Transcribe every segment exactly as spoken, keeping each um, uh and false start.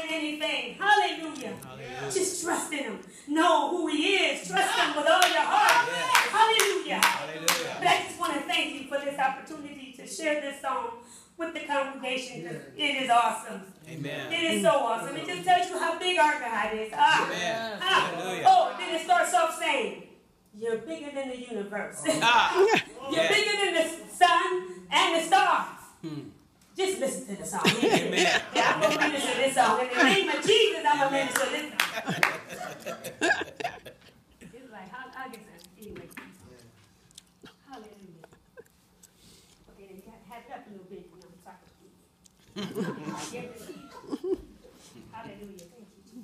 anything. Hallelujah. Hallelujah. Just trust in him. Know who he is. Trust him with all your heart. Yes. Hallelujah. Hallelujah. But I just want to thank you for this opportunity to share this song with the congregation, because it is awesome. Amen. It is so awesome. It just tells you how big our God is. Ah, Amen. Ah. Oh, then it starts off saying, you're bigger than the universe. Ah. You're yeah. bigger than the sun and the stars. Hmm. Just listen to the song. Amen. Yeah, I'm going to minister this song. In the name of Jesus, I'm going to minister this song. It's like, how, I'll get that. Anyway. Hallelujah. Okay, then have it up a little bit. You know, I'm sorry. Hallelujah. Thank you, Jesus.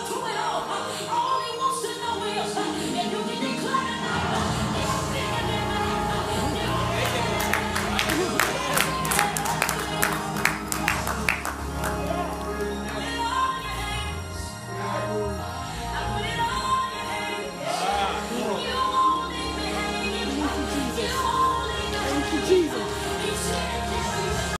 Do it